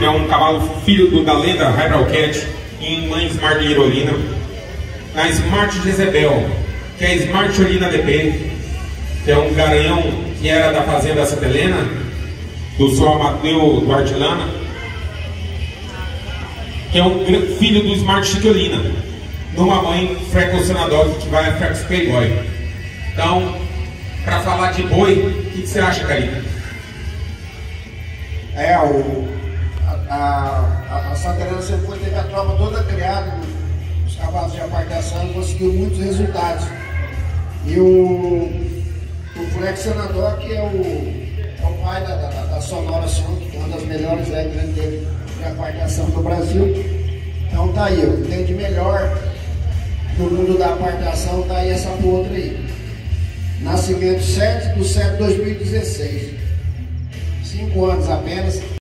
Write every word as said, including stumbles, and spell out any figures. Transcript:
é um cavalo filho do, da lenda Hybrid Cat em uma Smart de Irolina. A Smart Jezebel, que é a Smart Olina D P, que é um garanhão que era da fazenda Santa Helena, do seu Amadeu Duarte Lana, que é um filho do Smart Chiquelina, numa mãe Freckles Senadog, que vai a Freckles Playboy. Então, para falar de boi, o que, que você acha, Carita? É, o, a, a, a Santa Helena sempre foi, teve a tropa toda criada, os cavalos de apartação, e conseguiu muitos resultados. E o, o Freckles Senadog, que é o, é o pai da, da, da Sonora Som, que é uma das melhores regras de, de apartação do Brasil. Então tá aí, o que tem de melhor no mundo da apartação, tá aí essa outra aí. Nascimento sete de setembro de dois mil e dezesseis. Cinco anos apenas.